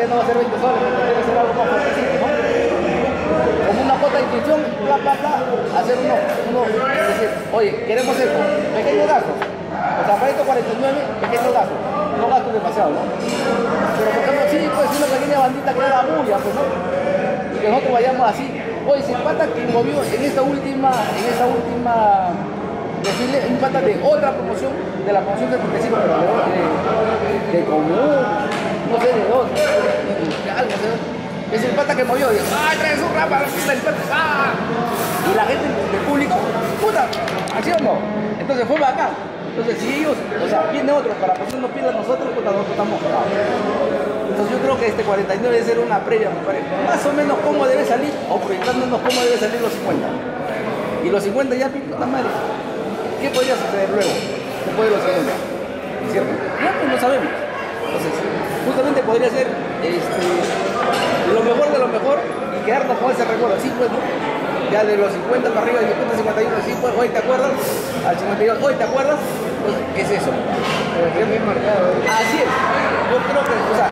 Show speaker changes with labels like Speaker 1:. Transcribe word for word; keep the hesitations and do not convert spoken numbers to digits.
Speaker 1: ya no va a ser veinte soles, tiene que ser algo más fuertecito, ¿no? Como una cuota de inscripción, bla, bla, bla, hacer uno, uno, es decir, oye, queremos esto, pequeños gastos. O sea, para estos cuarenta y nueve, pequeños gastos. No gastos demasiado, ¿no? Pero por ejemplo, sí, pues una pequeña bandita que haga bulla, pues, ¿no? Y que nosotros vayamos así. Oye, si el pata que movió en esta última, en esta última desfile, un pata de otra promoción, de la promoción del treinta y cinco, pero de, de, de común, no sé de dónde, de industrial, no sé. Es el pata que movió, y ¡ay, trae su rapa! ¡Ah! Y la gente del público, ¡puta! ¿Así o no? Entonces fue bacán. Entonces, si ellos, o sea, viene otro para que no pierdan nosotros, pues nosotros estamos jugados. Entonces, yo creo que este cuarenta y nueve debe ser una previa, me parece. Más o menos cómo debe salir, o proyectándonos cómo debe salir los cincuenta. Y los cincuenta ya, puta madre. ¿Qué podría suceder luego? Después de los cincuenta. ¿Cierto? Ya, pues lo sabemos. Entonces, justamente podría ser este, lo mejor de lo mejor y quedarnos con ese recuerdo. Así pues, ¿no? Ya de los cincuenta para arriba, de cincuenta, cincuenta y uno, así pues, hoy te acuerdas, al cincuenta y dos, hoy te acuerdas, pues es eso. Así es. Yo creo que, o sea,